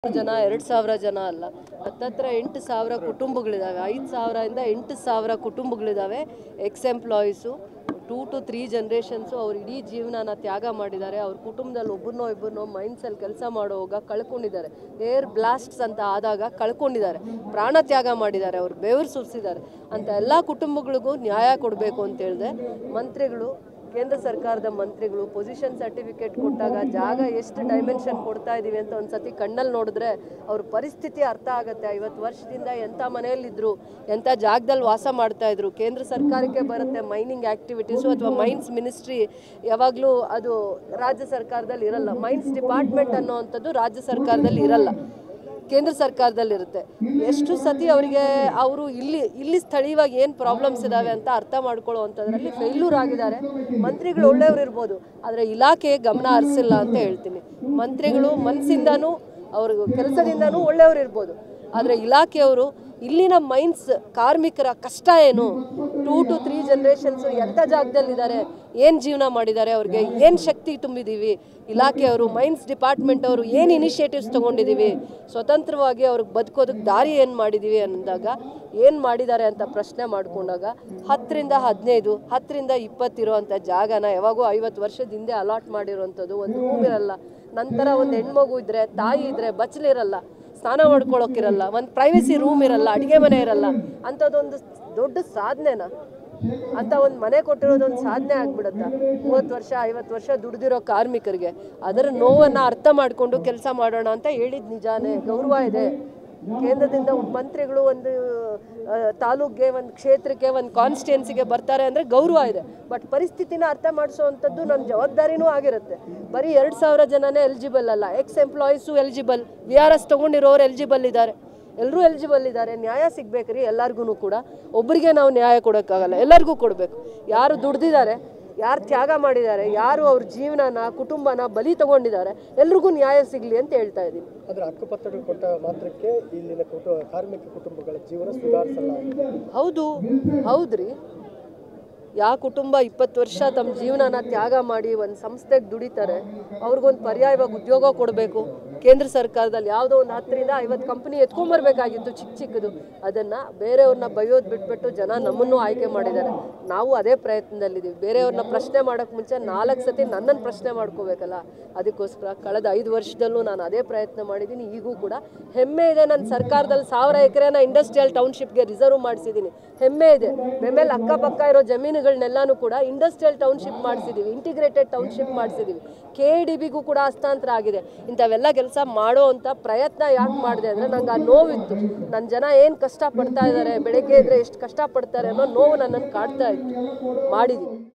ಜನ 2000 ಜನ ಅಲ್ಲ, ಹತ್ತತ್ರ 8000 ಕುಟುಂಬಗಳಿದಾವೆ. 5000 ಇಂದ 8000 ಕುಟುಂಬಗಳಿದಾವೆ. ಎಕ್ಸ್ ಎಂಪ್ಲಾಯೀಸು 2 to 3 ಜನರೇಷನ್ಸು ಅವ್ರ ಇಡೀ ಜೀವನನ ತ್ಯಾಗ ಮಾಡಿದ್ದಾರೆ. ಅವ್ರ ಕುಟುಂಬದಲ್ಲಿ ಒಬ್ಬರನ್ನೋ ಮೈನ್ಸಲ್ಲಿ ಕೆಲಸ ಮಾಡುವಾಗ ಕಳ್ಕೊಂಡಿದ್ದಾರೆ. ಏರ್ ಬ್ಲಾಸ್ಟ್ಸ್ ಅಂತ ಆದಾಗ ಕಳ್ಕೊಂಡಿದ್ದಾರೆ, ಪ್ರಾಣ ತ್ಯಾಗ ಮಾಡಿದ್ದಾರೆ, ಅವ್ರು ಬೆವರು ಸುರಿಸಿದ್ದಾರೆ. ಅಂತ ಎಲ್ಲ ಕುಟುಂಬಗಳಿಗೂ ನ್ಯಾಯ ಕೊಡಬೇಕು ಅಂತ ಹೇಳಿದೆ. ಮಂತ್ರಿಗಳು, ಕೇಂದ್ರ ಸರ್ಕಾರದ ಮಂತ್ರಿಗಳು ಪೊಸಿಷನ್ ಸರ್ಟಿಫಿಕೇಟ್ ಕೊಟ್ಟಾಗ ಜಾಗ ಎಷ್ಟು ಡೈಮೆನ್ಷನ್ ಕೊಡ್ತಾ ಇದ್ದೀವಿ ಅಂತ ಒಂದು ಸತಿ ಕಣ್ಣಲ್ಲಿ ನೋಡಿದ್ರೆ ಅವ್ರ ಪರಿಸ್ಥಿತಿ ಅರ್ಥ ಆಗುತ್ತೆ. 50 ವರ್ಷದಿಂದ ಎಂಥ ಮನೆಯಲ್ಲಿದ್ದರು, ಎಂಥ ಜಾಗದಲ್ಲಿ ವಾಸ ಮಾಡ್ತಾಯಿದ್ರು. ಕೇಂದ್ರ ಸರ್ಕಾರಕ್ಕೆ ಬರುತ್ತೆ ಮೈನಿಂಗ್ ಆ್ಯಕ್ಟಿವಿಟೀಸು ಅಥವಾ ಮೈನ್ಸ್ ಮಿನಿಸ್ಟ್ರಿ, ಯಾವಾಗಲೂ ಅದು ರಾಜ್ಯ ಸರ್ಕಾರದಲ್ಲಿ ಇರಲ್ಲ. ಮೈನ್ಸ್ ಡಿಪಾರ್ಟ್ಮೆಂಟ್ ಅನ್ನೋವಂಥದ್ದು ರಾಜ್ಯ ಸರ್ಕಾರದಲ್ಲಿ ಇರಲ್ಲ, ಕೇಂದ್ರ ಸರ್ಕಾರದಲ್ಲಿರುತ್ತೆ. ಎಷ್ಟು ಸತಿ ಅವರಿಗೆ ಅವರು ಇಲ್ಲಿ ಸ್ಥಳೀಯವಾಗಿ ಏನು ಪ್ರಾಬ್ಲಮ್ಸ್ ಇದ್ದಾವೆ ಅಂತ ಅರ್ಥ ಮಾಡ್ಕೊಳ್ಳೋವಂಥದ್ರಲ್ಲಿ ಫೇಲ್ಯೂರ್ ಆಗಿದ್ದಾರೆ. ಮಂತ್ರಿಗಳು ಒಳ್ಳೆಯವರು ಇರ್ಬೋದು, ಆದರೆ ಇಲಾಖೆ ಗಮನ ಹರಿಸಿಲ್ಲ ಅಂತ ಹೇಳ್ತೀನಿ. ಮಂತ್ರಿಗಳು ಮನಸ್ಸಿಂದನೂ ಅವ್ರ ಕೆಲಸದಿಂದನೂ ಒಳ್ಳೆಯವರು ಇರ್ಬೋದು, ಆದರೆ ಇಲಾಖೆಯವರು ಇಲ್ಲಿನ ಮೈನ್ಸ್ ಕಾರ್ಮಿಕರ ಕಷ್ಟ ಏನು, 2 to 3 ಜನರೇಷನ್ಸು ಎಂಥ ಜಾಗದಲ್ಲಿದ್ದಾರೆ, ಏನು ಜೀವನ ಮಾಡಿದ್ದಾರೆ, ಅವ್ರಿಗೆ ಏನು ಶಕ್ತಿ ತುಂಬಿದ್ದೀವಿ, ಇಲಾಖೆಯವರು ಮೈನ್ಸ್ ಡಿಪಾರ್ಟ್ಮೆಂಟ್ ಅವರು ಏನು ಇನಿಷಿಯೇಟಿವ್ಸ್ ತೊಗೊಂಡಿದ್ದೀವಿ, ಸ್ವತಂತ್ರವಾಗಿ ಅವ್ರಿಗೆ ಬದುಕೋದಕ್ಕೆ ದಾರಿ ಏನು ಮಾಡಿದ್ದೀವಿ ಅಂದಾಗ ಏನು ಮಾಡಿದ್ದಾರೆ ಅಂತ ಪ್ರಶ್ನೆ ಮಾಡಿಕೊಂಡಾಗ 10 ರಿಂದ 15, 10 ರಿಂದ 20 ಇರೋವಂಥ ಜಾಗನ ಯಾವಾಗೂ 50 ವರ್ಷದ ಹಿಂದೆ ಅಲಾಟ್ ಮಾಡಿರೋವಂಥದ್ದು. ಒಂದು ರೂಮ್ ಇರಲ್ಲ, ನಂತರ ಒಂದು ಹೆಣ್ಮಗು ಇದ್ದರೆ, ತಾಯಿ ಇದ್ದರೆ ಬಚ್ಚಲಿರಲ್ಲ, ಸ್ನಾನ ಮಾಡ್ಕೊಳ್ಳೋಕ್ಕಿರಲ್ಲ, ಒಂದು ಪ್ರೈವಸಿ ರೂಮ್ ಇರಲ್ಲ, ಅಡುಗೆ ಮನೆ ಇರಲ್ಲ. ಅಂಥದ್ದೊಂದು ದೊಡ್ಡ ಸಾಧನೆನ, ಅಂತ ಒಂದು ಮನೆ ಕೊಟ್ಟಿರೋದೊಂದು ಸಾಧನೆ ಆಗಿಬಿಡುತ್ತಾ? 30 ವರ್ಷ 50 ವರ್ಷ ದುಡ್ದಿರೋ ಕಾರ್ಮಿಕರಿಗೆ ಅದರ ನೋವನ್ನು ಅರ್ಥ ಮಾಡಿಕೊಂಡು ಕೆಲಸ ಮಾಡೋಣ ಅಂತ ಹೇಳಿದ ನಿಜಾನೇ, ಗೌರವ ಇದೆ. ಕೇಂದ್ರದಿಂದ ಮಂತ್ರಿಗಳು ಒಂದು ತಾಲೂಕಿಗೆ, ಒಂದು ಕ್ಷೇತ್ರಕ್ಕೆ, ಒಂದು ಕಾನ್ಸ್ಟಿಟ್ಯೂನ್ಸಿಗೆ ಬರ್ತಾರೆ ಅಂದರೆ ಗೌರವ ಇದೆ. ಬಟ್ ಪರಿಸ್ಥಿತಿನ ಅರ್ಥ ಮಾಡಿಸೋವಂಥದ್ದು ನನ್ನ ಜವಾಬ್ದಾರಿನೂ ಆಗಿರುತ್ತೆ. ಬರೀ 2000 ಜನನೇ ಎಲಿಜಿಬಲ್ ಅಲ್ಲ, ಎಕ್ಸ್ ಎಂಪ್ಲಾಯೀಸು ಎಲಿಜಿಬಲ್, VRS ತೊಗೊಂಡಿರೋರು ಎಲಿಜಿಬಲ್ ಇದ್ದಾರೆ, ಎಲ್ಲರೂ ಎಲಿಜಿಬಲ್ ಇದ್ದಾರೆ. ನ್ಯಾಯ ಸಿಗಬೇಕ್ರಿ ಎಲ್ಲರಿಗೂ ಕೂಡ. ಒಬ್ಬರಿಗೆ ನಾವು ನ್ಯಾಯ ಕೊಡೋಕ್ಕಾಗಲ್ಲ, ಎಲ್ಲರಿಗೂ ಕೊಡಬೇಕು. ಯಾರು ದುಡ್ದಿದ್ದಾರೆ, ಯಾರು ತ್ಯಾಗ ಮಾಡಿದ್ದಾರೆ, ಯಾರು ಅವ್ರ ಜೀವನನ ಕುಟುಂಬನ ಬಲಿ ತಗೊಂಡಿದ್ದಾರೆ, ಎಲ್ರಿಗೂ ನ್ಯಾಯ ಸಿಗಲಿ ಅಂತ ಹೇಳ್ತಾ ಇದ್ದೀನಿ. ಆದರೆ ಹಕ್ಕುಪತ್ರಗಳು ಕೊಟ್ಟ ಮಾತ್ರಕ್ಕೆ ಇಲ್ಲಿನ ಕಾರ್ಮಿಕ ಕುಟುಂಬಗಳ ಜೀವನ ಸುಧಾರಿಸಲ್ಲ. ಹೌದ್ರಿ. ಯಾವ ಕುಟುಂಬ 20 ವರ್ಷ ತಮ್ಮ ಜೀವನನ ತ್ಯಾಗ ಮಾಡಿ ಒಂದು ಸಂಸ್ಥೆಗೆ ದುಡಿತಾರೆ, ಅವ್ರಿಗೊಂದು ಪರ್ಯಾಯವಾಗಿ ಉದ್ಯೋಗ ಕೊಡಬೇಕು. ಕೇಂದ್ರ ಸರ್ಕಾರದಲ್ಲಿ ಯಾವುದೋ ಒಂದು 10 ರಿಂದ 50 ಕಂಪ್ನಿ ಎತ್ಕೊಂಬರ್ಬೇಕಾಗಿತ್ತು ಚಿಕ್ಕದು. ಅದನ್ನು ಬೇರೆಯವ್ರನ್ನ ಬೈಯೋದು ಬಿಟ್ಬಿಟ್ಟು ಜನ ನಮ್ಮನ್ನು ಆಯ್ಕೆ ಮಾಡಿದ್ದಾರೆ. ನಾವು ಅದೇ ಪ್ರಯತ್ನದಲ್ಲಿದ್ದೀವಿ. ಬೇರೆಯವ್ರನ್ನ ಪ್ರಶ್ನೆ ಮಾಡೋಕ್ಕೆ ಮುಂಚೆ 4 ಸತಿ ನನ್ನನ್ನು ಪ್ರಶ್ನೆ ಮಾಡ್ಕೋಬೇಕಲ್ಲ. ಅದಕ್ಕೋಸ್ಕರ ಕಳೆದ 5 ವರ್ಷದಲ್ಲೂ ನಾನು ಅದೇ ಪ್ರಯತ್ನ ಮಾಡಿದ್ದೀನಿ. ಈಗೂ ಕೂಡ ಹೆಮ್ಮೆ ಇದೆ, ನನ್ನ ಸರ್ಕಾರದಲ್ಲಿ 1000 ಎಕರೆನ ಇಂಡಸ್ಟ್ರಿಯಲ್ ಟೌನ್ಶಿಪ್ಗೆ ರಿಸರ್ವ್ ಮಾಡಿಸಿದ್ದೀನಿ. ಹೆಮ್ಮೆ ಇದೆ. ಬೆಮೇಲೆ ಅಕ್ಕಪಕ್ಕ ಇರೋ ಜಮೀನುಗಳನ್ನೆಲ್ಲನೂ ಕೂಡ ಇಂಡಸ್ಟ್ರಿಯಲ್ ಟೌನ್ಶಿಪ್ ಮಾಡಿಸಿದ್ದೀವಿ, ಇಂಟಿಗ್ರೇಟೆಡ್ ಟೌನ್ಶಿಪ್ ಮಾಡಿಸಿದ್ದೀವಿ. KDBಗೂ ಕೂಡ ಹಸ್ತಾಂತರ ಆಗಿದೆ. ಇಂಥವೆಲ್ಲ ಕೆಲಸ ಮಾಡೋ ಅಂಥ ಪ್ರಯತ್ನ ಯಾಕೆ ಮಾಡಿದೆ ಅಂದರೆ ನಂಗೆ ಆ ನೋವಿತ್ತು. ನನ್ನ ಜನ ಏನು ಕಷ್ಟಪಡ್ತಾ ಇದ್ದಾರೆ, ಬೆಳಗ್ಗೆ ಇದ್ದರೆ ಎಷ್ಟು ಕಷ್ಟಪಡ್ತಾರೆ ಅನ್ನೋ ನೋವು ನನ್ನನ್ನು ಕಾಡ್ತಾ ಇತ್ತು. ಮಾಡಿದ್ದೀನಿ.